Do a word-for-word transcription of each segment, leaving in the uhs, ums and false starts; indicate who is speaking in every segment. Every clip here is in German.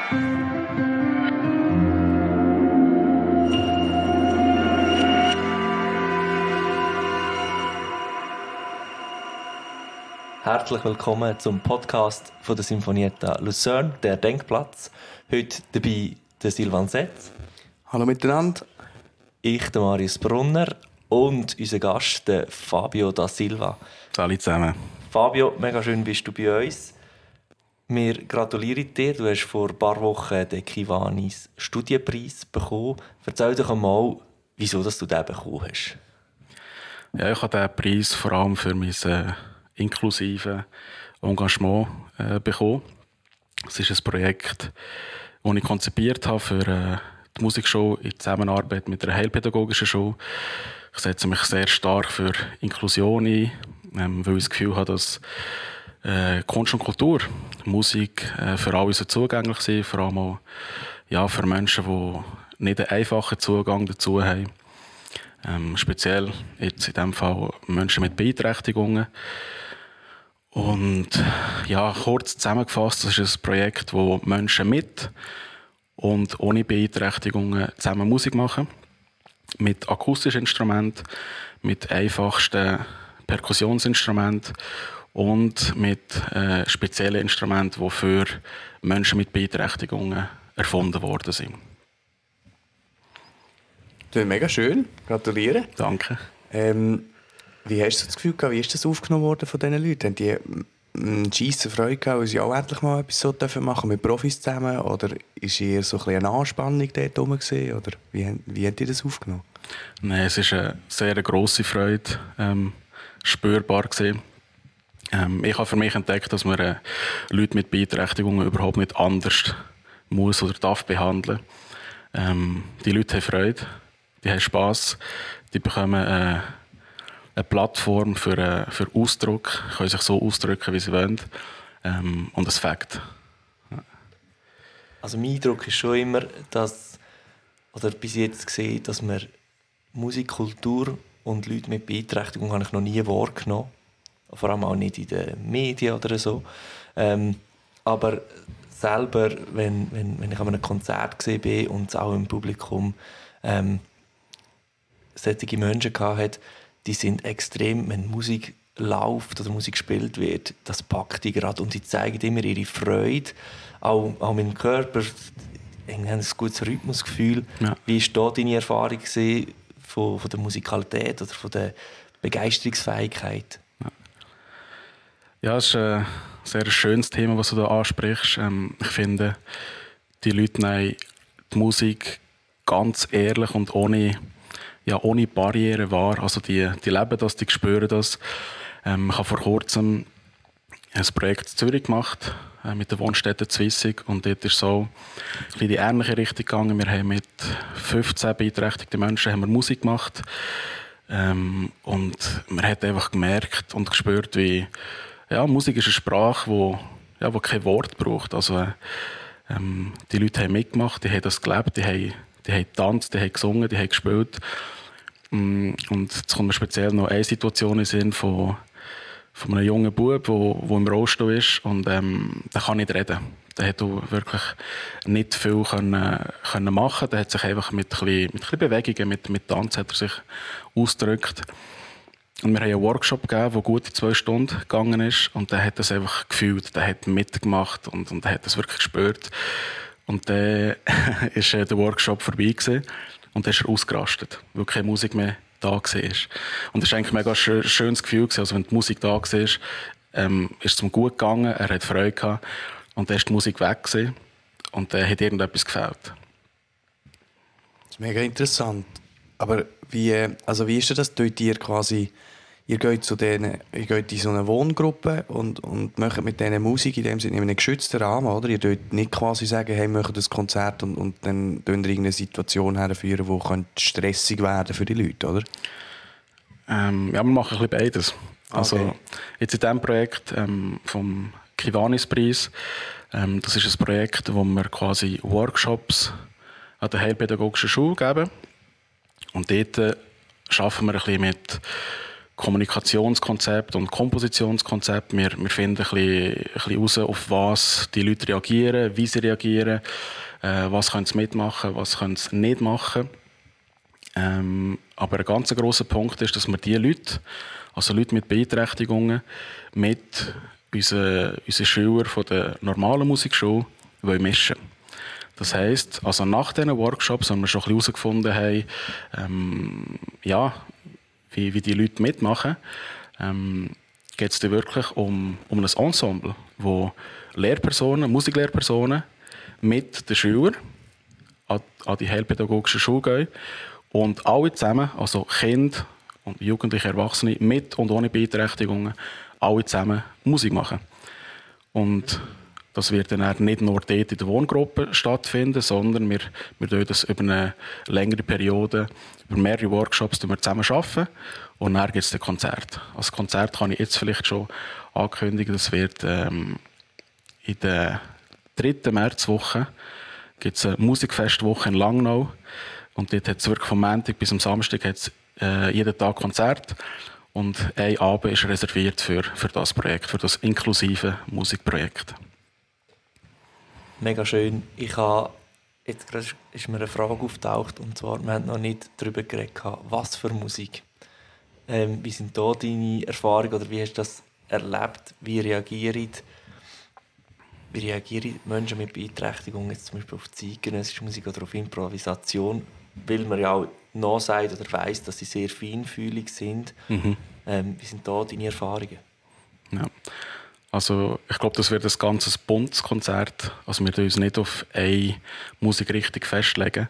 Speaker 1: Herzlich willkommen zum Podcast von der Sinfonietta Luzern, der Denkplatz. Heute dabei der Silvan Setz.
Speaker 2: Hallo miteinander.
Speaker 1: Ich, der Marius Brunner und unser Gast, der Fabio da Silva.
Speaker 3: Hallo zusammen.
Speaker 1: Fabio, mega schön bist du bei uns. Wir gratulieren dir. Du hast vor ein paar Wochen den Kiwanis Studienpreis bekommen. Erzähl doch einmal, wieso dass du den bekommen hast.
Speaker 3: Ja, ich habe diesen Preis vor allem für mein äh, inklusives Engagement äh, bekommen. Es ist ein Projekt, das ich konzipiert habe für äh, die Musikschule in Zusammenarbeit mit einer heilpädagogischen Schule. Ich setze mich sehr stark für Inklusion ein, ähm, weil ich das Gefühl habe, dass äh, Kunst und Kultur, Musik äh, für alle so zugänglich sind, vor allem auch ja, für Menschen, die nicht einen einfachen Zugang dazu haben. Ähm, speziell jetzt in diesem Fall Menschen mit Beeinträchtigungen. Und ja, kurz zusammengefasst, das ist ein Projekt, wo Menschen mit und ohne Beeinträchtigungen zusammen Musik machen. Mit akustischen Instrumenten, mit einfachsten Perkussionsinstrumenten und mit äh, speziellen Instrumenten, die für Menschen mit Beeinträchtigungen erfunden worden sind.
Speaker 2: Das ist mega schön. Gratuliere.
Speaker 3: Danke.
Speaker 2: Ähm, wie hast du das Gefühl gehabt, wie ist das aufgenommen worden von diesen Leuten? Haben die eine scheisse Freude gehabt, weil sie auch endlich mal etwas so machen dürfen mit Profis zusammen? Oder ist eher so ein bisschen eine Anspannung dort rum gewesen? Oder wie, wie habt ihr das aufgenommen?
Speaker 3: Nein, es war eine sehr grosse Freude ähm, spürbar gewesen. Ähm, ich habe für mich entdeckt, dass man äh, Leute mit Beeinträchtigungen überhaupt nicht anders muss oder darf behandeln. Ähm, die Leute haben Freude. Die haben Spass, die bekommen äh, eine Plattform für, äh, für Ausdruck, können sich so ausdrücken, wie sie wollen. Ähm, und das Fakt. Ja.
Speaker 1: Also mein Eindruck ist schon immer, dass, oder bis jetzt gesehen, dass man Musik, Kultur und Leute mit Beeinträchtigung habe ich noch nie wahrgenommen. Vor allem auch nicht in den Medien oder so. Ähm, aber selber, wenn, wenn, wenn ich an einem Konzert gesehen bin und auch im Publikum ähm, solche Menschen hatte, die sind extrem, wenn Musik läuft oder Musik gespielt wird, das packt die gerade und die zeigen immer ihre Freude, auch, auch mit dem Körper, irgendwie haben ein gutes Rhythmusgefühl. Ja. Wie war da deine Erfahrung von, von der Musikalität oder von der Begeisterungsfähigkeit?
Speaker 3: Ja, ja, es ist ein sehr schönes Thema, was du da ansprichst. Ähm, ich finde, die Leute nehmen die Musik ganz ehrlich und ohne ja, ohne Barrieren wahr. Also die, die leben das, die spüren das. Ähm, ich habe vor kurzem ein Projekt in Zürich gemacht äh, mit der Wohnstätte Zwissig und dort ist so in die ähnliche Richtung gegangen. Wir haben mit fünfzehn beeinträchtigten Menschen haben wir Musik gemacht ähm, und man hat einfach gemerkt und gespürt, wie ja, Musik ist eine Sprache, wo ja, wo kein Wort braucht. Also ähm, die Leute haben mitgemacht, die haben das gelebt, die haben Die haben getanzt, die haben gesungen, die haben gespielt. Und jetzt kommt mir speziell noch eine Situation in den Sinn von, von einem jungen Bub, der wo, wo im Rollstuhl ist. Und ähm, der kann nicht reden. Der hat wirklich nicht viel können, können machen. Der hat sich einfach mit ein bisschen, mit ein bisschen Bewegungen, mit, mit Tanz hat er sich ausgedrückt. Und wir haben einen Workshop gegeben, der gut zwei Stunden gegangen ist. Und der hat das einfach gefühlt. Der hat mitgemacht und, und der hat das wirklich gespürt. Und dann war äh, der Workshop vorbei gewesen, und dann ist er ausgerastet, weil keine Musik mehr da war. Und das war eigentlich ein mega schön, schönes Gefühl gewesen. Also wenn die Musik da war, ähm, ist es ihm gut gegangen, er hat Freude gehabt. Und dann ist die Musik weg gewesen, und dann hat irgendetwas gefehlt.
Speaker 2: Das ist mega interessant. Aber wie, also wie ist das? Tut ihr quasi... Ihr geht, zu denen, ihr geht in so eine Wohngruppe und, und macht mit denen Musik in dem Sinne in einem geschützten Rahmen, oder? Ihr dürft nicht quasi sagen, hey, wir machen das Konzert und, und dann führen ihr irgendeine Situation herführen, die stressig werden für die Leute, oder?
Speaker 3: Ähm, ja, wir machen ein bisschen beides.
Speaker 2: Okay.
Speaker 3: Also jetzt in diesem Projekt ähm, vom Kiwanis-Preis, ähm, das ist ein Projekt, wo wir quasi Workshops an der heilpädagogischen Schule geben. Und dort äh, arbeiten wir ein bisschen mit Kommunikationskonzept und Kompositionskonzept. Wir, wir finden ein bisschen, ein bisschen heraus, auf was die Leute reagieren, wie sie reagieren, äh, was können sie mitmachen, was können sie nicht machen. Ähm, aber ein ganz grosser Punkt ist, dass wir diese Leute, also Leute mit Beeinträchtigungen, mit unseren, unseren Schülern von der normalen Musikschule mischen. Das heisst, also nach diesen Workshops, wenn wir schon ein bisschen herausgefunden haben, ähm, ja, wie, wie die Leute mitmachen, ähm, geht es wirklich um, um ein Ensemble, wo Lehrpersonen, Musiklehrpersonen mit den Schülern an, an die heilpädagogische Schule gehen und alle zusammen, also Kinder und jugendliche Erwachsene mit und ohne Beeinträchtigungen, alle zusammen Musik machen. Und das wird dann nicht nur dort in der Wohngruppe stattfinden, sondern wir, wir tun das über eine längere Periode, über mehrere Workshops wir zusammen arbeiten und dann gibt es ein Konzert. Als Konzert kann ich jetzt vielleicht schon ankündigen, das wird ähm, in der dritten Märzwoche gibt es eine Musikfestwoche in Langnau und dort hat es wirklich vom Montag bis am Samstag hat's, äh, jeden Tag Konzert und ein Abend ist reserviert für, für das Projekt, für das inklusive Musikprojekt.
Speaker 1: Mega schön. Ich habe, jetzt gerade ist mir eine Frage aufgetaucht, und zwar, wir haben noch nicht darüber geredet, was für Musik. Ähm, wie sind da deine Erfahrungen oder wie hast du das erlebt? Wie reagieren, wie reagieren Menschen mit Beeinträchtigungen jetzt zum Beispiel auf zeitgenössische Musik oder auf Improvisation? Weil man ja auch nachsagt oder weiss, dass sie sehr feinfühlig sind. Mhm. Ähm, wie sind da deine Erfahrungen?
Speaker 3: Ja. Also ich glaube, das wird ein ganzes buntes Konzert. Also wir uns nicht auf eine Musikrichtung festlegen.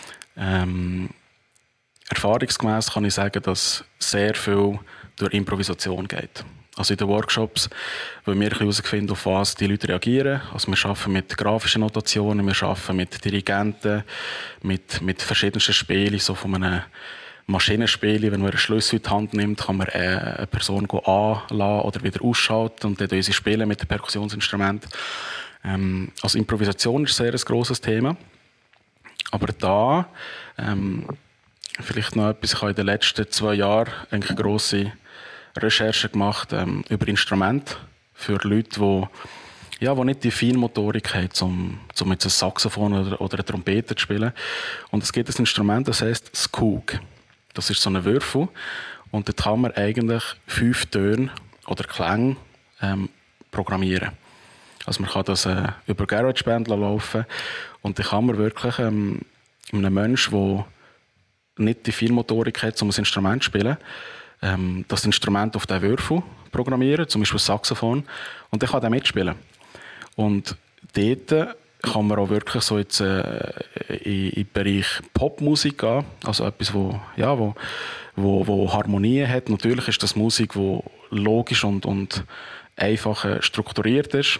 Speaker 3: Ähm, erfahrungsgemäß kann ich sagen, dass sehr viel durch Improvisation geht. Also in den Workshops wollen wir herausfinden, auf was die Leute reagieren. Also wir arbeiten mit grafischen Notationen, wir arbeiten mit Dirigenten, mit, mit verschiedensten Spielen, so von einem Maschinenspiele, wenn man einen Schlüssel in die Hand nimmt, kann man eine Person anlassen oder wieder ausschalten und dann unsere spielen mit dem Perkussionsinstrument. Ähm, also Improvisation ist sehr ein grosses Thema. Aber da, ähm, vielleicht noch etwas, ich habe in den letzten zwei Jahren eine grosse Recherche gemacht ähm, über Instrumente für Leute, die ja, die nicht die Feinmotorik haben, um, um jetzt ein Saxophon oder, oder eine Trompete zu spielen. Und es gibt ein Instrument, das heisst Skoog. Das ist so ein Würfel und dort kann man eigentlich fünf Töne oder Klänge ähm, programmieren. Also man kann das äh, über GarageBand laufen und dann kann man wirklich ähm, einem Menschen, der nicht die Feinmotorik hat, um ein Instrument zu spielen, ähm, das Instrument auf den Würfel programmieren, zum Beispiel das Saxophon, und dann kann er mitspielen. Und dort kann man auch wirklich so jetzt, äh, in, in den Bereich Popmusik gehen, also etwas, wo, ja, wo, wo, wo Harmonien hat. Natürlich ist das Musik, die logisch und, und einfach äh, strukturiert ist,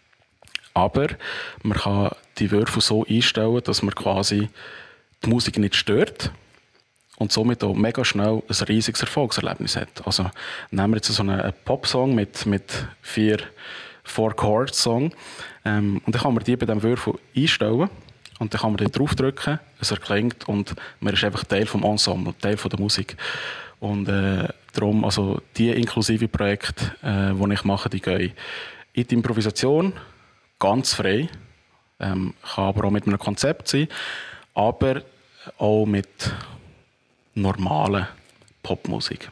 Speaker 3: aber man kann die Würfel so einstellen, dass man quasi die Musik nicht stört und somit auch mega schnell ein riesiges Erfolgserlebnis hat. Also nehmen wir jetzt so einen Popsong mit, mit vier Four-Chord-Song. Ähm, und dann kann man die bei diesem Würfel einstellen und dann kann man dort draufdrücken, es erklingt und man ist einfach Teil des Ensembles, Teil der Musik. Und äh, darum, also die inklusive Projekte, äh, die ich mache, die gehen in die Improvisation, ganz frei, ähm, kann aber auch mit einem Konzept sein, aber auch mit normaler Popmusik.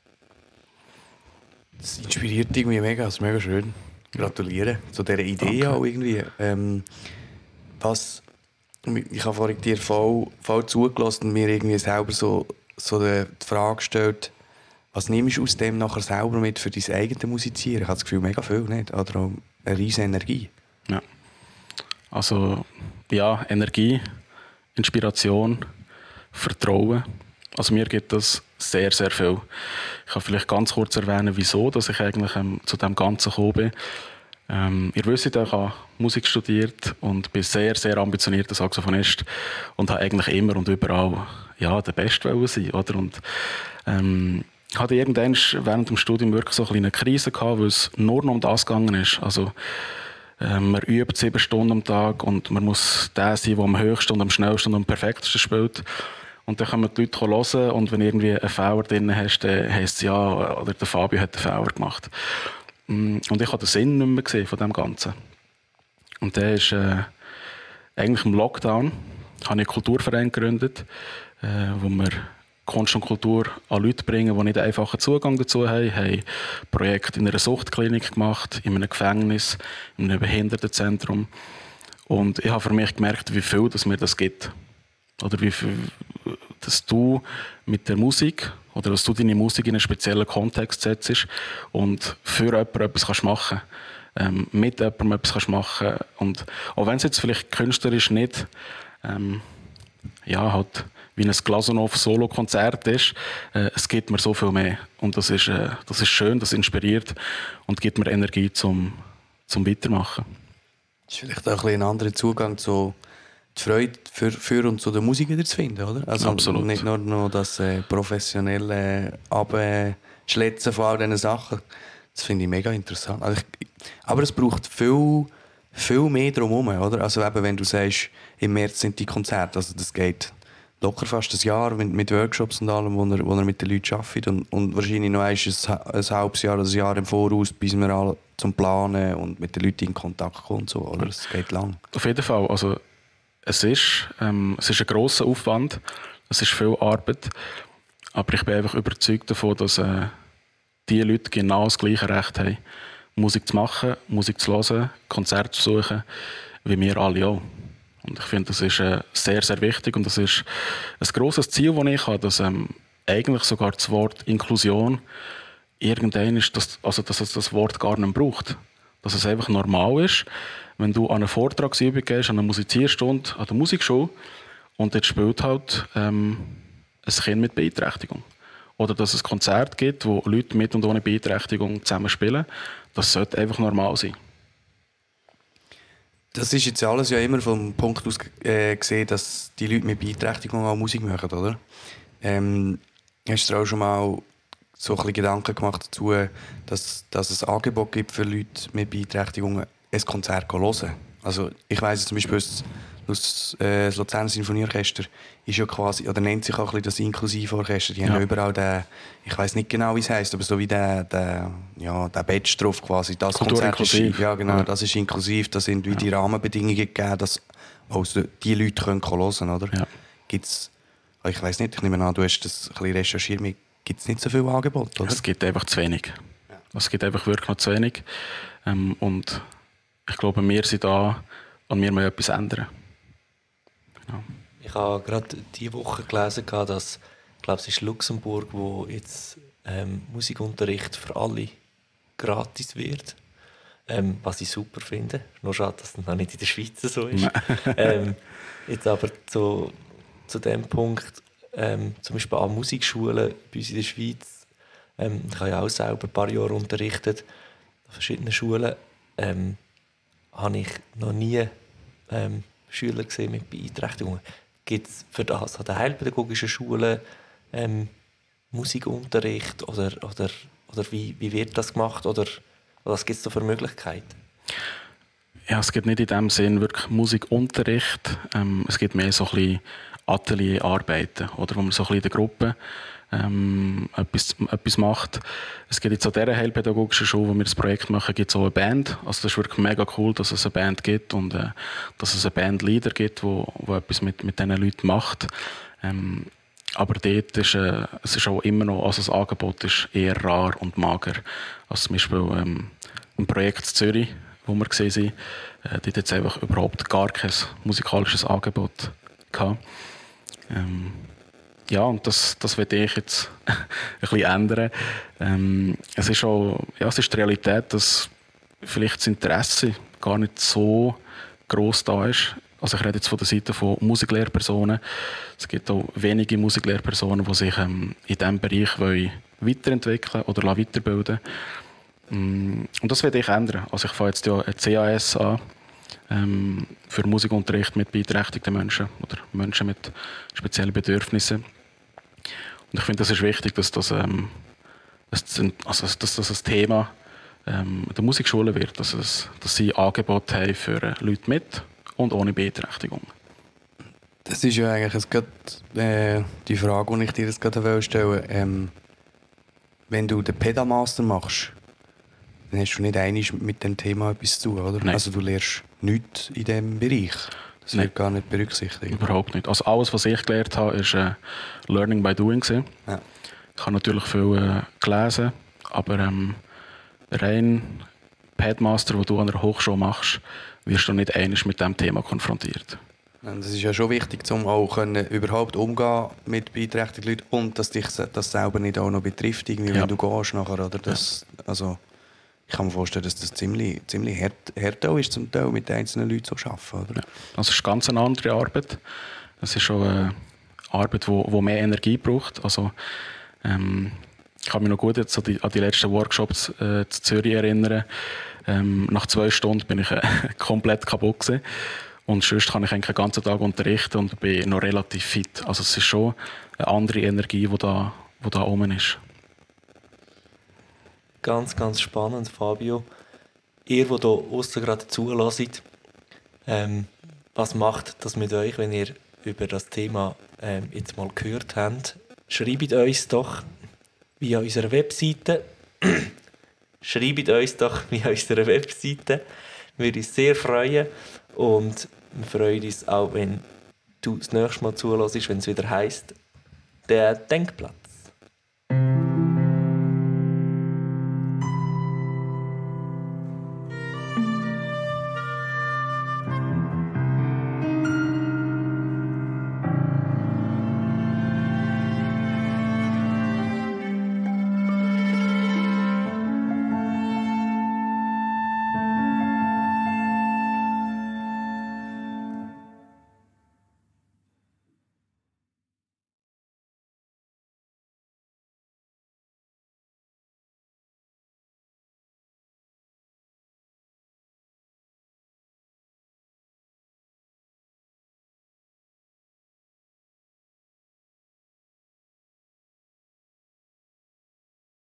Speaker 2: Das inspiriert irgendwie mega, das ist mega schön. Gratuliere zu dieser Idee. Danke. Auch irgendwie. Ähm, was, ich habe vorhin dir voll, voll zugelassen und mir irgendwie selber so, so die Frage gestellt, was nimmst du aus dem nachher selber mit für dein eigenes Musizieren? Ich habe das Gefühl, mega viel, nicht? Oder auch eine riesige Energie.
Speaker 3: Ja. Also, ja, Energie, Inspiration, Vertrauen. Also mir gibt das sehr, sehr viel. Ich kann vielleicht ganz kurz erwähnen, wieso dass ich eigentlich ähm, zu dem Ganzen gekommen bin. Ähm, ihr wisst, ich habe Musik studiert und bin sehr, sehr ambitionierter Saxophonist und habe eigentlich immer und überall ja, der Beste sein, oder? Und ähm, ich hatte irgendwann während dem Studium wirklich so eine Krise gehabt, weil es nur noch um das gegangen ist. Also ähm, man übt sieben Stunden am Tag und man muss der sein, der am höchsten und am schnellsten und am perfektesten spielt. Und dann kommen die Leute hören und wenn irgendwie einen Fehler drin hast, dann heisst es ja, oder der Fabio hat einen Fehler gemacht. Und ich habe den Sinn nicht mehr gesehen von dem Ganzen. Und der ist äh, eigentlich im Lockdown, habe ich einen Kulturverein gegründet, äh, wo wir Kunst und Kultur an Leute bringen, die nicht einfachen Zugang dazu haben. Wir haben Projekte in einer Suchtklinik gemacht, in einem Gefängnis, in einem Behindertenzentrum. Und ich habe für mich gemerkt, wie viel das mir das gibt. Oder wie viel, dass du mit der Musik oder dass du deine Musik in einen speziellen Kontext setzt und für jemanden etwas kannst machen ähm, mit jemandem etwas kannst machen und auch wenn es jetzt vielleicht künstlerisch nicht ähm, ja, halt wie ein Glazunov-Solo-Konzert ist, äh, es gibt mir so viel mehr und das ist, äh, das ist schön, das inspiriert und gibt mir Energie zum, zum Weitermachen.
Speaker 2: Das ist vielleicht auch ein, ein anderer Zugang zu die Freude für, für und zu der Musik wieder zu finden, oder? Also
Speaker 3: absolut.
Speaker 2: Nicht nur noch das äh, professionelle Abschletzen von all diesen Sachen. Das finde ich mega interessant. Also ich, aber es braucht viel, viel mehr drumherum, oder? Also eben, wenn du sagst, im März sind die Konzerte, also das geht locker fast ein Jahr mit, mit Workshops und allem, wo er, wo er mit den Leuten arbeitet und, und wahrscheinlich noch ein, ein halbes Jahr oder ein Jahr im Voraus, bis wir alle zum Planen und mit den Leuten in Kontakt kommen, so, oder? Es geht lang.
Speaker 3: Auf jeden Fall, also Es ist, ähm, es ist ein grosser Aufwand, es ist viel Arbeit, aber ich bin einfach überzeugt davon, dass äh, die Leute genau das gleiche Recht haben, Musik zu machen, Musik zu hören, Konzerte zu besuchen, wie wir alle auch. Und ich finde, das ist äh, sehr, sehr wichtig und das ist ein grosses Ziel, das ich habe, dass ähm, eigentlich sogar das Wort Inklusion irgendwann ist, dass, also dass es das Wort gar nicht braucht. Dass es einfach normal ist, wenn du an eine Vortragsübung gehst, an eine Musizierstunde, an der Musikschule und dort spielt halt ähm, ein Kind mit Beeinträchtigung. Oder dass es ein Konzert gibt, wo Leute mit und ohne Beeinträchtigung zusammen spielen. Das sollte einfach normal sein.
Speaker 2: Das ist jetzt alles ja immer vom Punkt aus äh, gesehen, dass die Leute mit Beeinträchtigung auch Musik machen, oder? Ähm, hast du dir auch schon mal so ein bisschen Gedanken gemacht dazu, dass, dass es ein Angebot gibt für Leute mit Beeinträchtigungen, ein Konzert zu hören? Also ich weiss zum Beispiel, das, äh, das Luzerner Sinfonieorchester ist ja quasi, oder nennt sich auch ein bisschen das Inklusivorchester. Die ja. haben ja überall den, ich weiss nicht genau, wie es heisst, aber so wie der, der, ja, der Badge drauf quasi. Das
Speaker 3: Kultur
Speaker 2: Konzert
Speaker 3: inklusiv.
Speaker 2: Ist, ja genau,
Speaker 3: ja.
Speaker 2: das ist inklusiv, da sind wie ja. die Rahmenbedingungen gegeben, dass auch die Leute können hören, oder?
Speaker 3: Ja.
Speaker 2: Gibt's, ich weiss nicht, ich nehme an, du hast das ein bisschen recherchiert, gibt es nicht so viel Angebot, oder?
Speaker 3: Es gibt einfach zu wenig. Ja. Es gibt einfach wirklich noch zu wenig. Ähm, und ich glaube, wir sind da und wir müssen etwas ändern. Genau.
Speaker 1: Ich habe gerade diese Woche gelesen, dass, ich glaube, es ist Luxemburg, wo jetzt ähm, Musikunterricht für alle gratis wird. Ähm, was ich super finde. Nur schade, dass das noch nicht in der Schweiz so ist. ähm, jetzt aber zu, zu dem Punkt, ähm, zum Beispiel an Musikschulen bei uns in der Schweiz. Ähm, ich habe ja auch selber ein paar Jahre unterrichtet an verschiedenen Schulen. Ähm, habe ich noch nie ähm, Schüler gesehen mit Beeinträchtigungen. Gibt es für das an den heilpädagogischen Schulen ähm, Musikunterricht oder, oder, oder wie, wie wird das gemacht oder was gibt es da für Möglichkeiten?
Speaker 3: Ja, es gibt nicht in dem Sinn wirklich Musikunterricht. Ähm, es gibt mehr so ein bisschen Atelierarbeiten, oder, wo man so ein bisschen in der Gruppe ähm, etwas, etwas macht. Es gibt jetzt an dieser heilpädagogischen Schule, wo wir das Projekt machen, gibt es auch eine Band. Also das ist wirklich mega cool, dass es eine Band gibt und äh, dass es einen Bandleader gibt, wo, wo etwas mit, mit diesen Leuten macht. Ähm, aber dort ist äh, es ist auch immer noch, also das Angebot ist eher rar und mager. Also zum Beispiel ähm, im Projekt Zürich, wo wir gesehen sind, äh, dort hat es einfach überhaupt gar kein musikalisches Angebot gehabt. Ähm, ja, und das, das werde ich jetzt ein bisschen ändern. Ähm, es ist auch, ja, es ist die Realität, dass vielleicht das Interesse gar nicht so gross da ist. Also ich rede jetzt von der Seite von Musiklehrpersonen. Es gibt auch wenige Musiklehrpersonen, die sich ähm, in diesem Bereich wollen weiterentwickeln oder weiterbilden wollen. Und das werde ich ändern. Also ich fange jetzt ja ein C A S an ähm, für Musikunterricht mit beeinträchtigten Menschen oder Menschen mit speziellen Bedürfnissen. Und ich finde, das ist wichtig, dass das, ähm, dass, also, dass das ein Thema ähm, der Musikschule wird, dass, es, dass sie Angebote haben für Leute mit und ohne Beeinträchtigung.
Speaker 2: Das ist ja eigentlich jetzt grad, äh, die Frage, die ich dir jetzt gerade stellen wollte. Ähm, wenn du den Pedamaster machst, dann hast du nicht einig mit dem Thema etwas zu tun, oder?
Speaker 3: Nein.
Speaker 2: Also du lernst nichts in diesem Bereich. Das
Speaker 3: Nein.
Speaker 2: wird gar nicht berücksichtigt.
Speaker 3: Überhaupt nicht. Also alles, was ich gelernt habe, ist äh, Learning by Doing gewesen.
Speaker 2: Ja.
Speaker 3: Ich habe natürlich viel äh, gelesen, aber ähm, rein Padmaster, wo du an der Hochschule machst, wirst du nicht einig mit diesem Thema konfrontiert.
Speaker 2: Und das ist ja schon wichtig, um auch können, überhaupt umgehen mit beeinträchtigten Leuten und dass dich das selber nicht auch noch betrifft, irgendwie,
Speaker 3: Ja.
Speaker 2: wenn du gehst nachher. Oder das, also, ich kann mir vorstellen, dass das ziemlich, ziemlich hart, hart auch ist, zum Teil mit einzelnen Leuten so arbeiten. Oder?
Speaker 3: Ja. Also es ist ganz eine andere Arbeit. Es ist schon eine Arbeit, die wo, wo mehr Energie braucht. Also, ähm, ich kann mich noch gut jetzt an die, an die letzten Workshops äh, zu Zürich erinnern. Ähm, nach zwei Stunden bin ich äh, komplett kaputt gewesen. Und sonst kann ich eigentlich den ganzen Tag unterrichten und bin noch relativ fit. Also es ist schon eine andere Energie, die da, die da oben ist.
Speaker 1: Ganz, ganz spannend, Fabio. Ihr, die hier aussen gerade zuhört, ähm, was macht das mit euch, wenn ihr über das Thema ähm, jetzt mal gehört habt? Schreibt uns doch via unserer Webseite. Schreibt uns doch via unserer Webseite. Würde uns sehr freuen. Und wir freuen uns auch, wenn du das nächste Mal zuhörst, wenn es wieder heisst, der Denkplatz.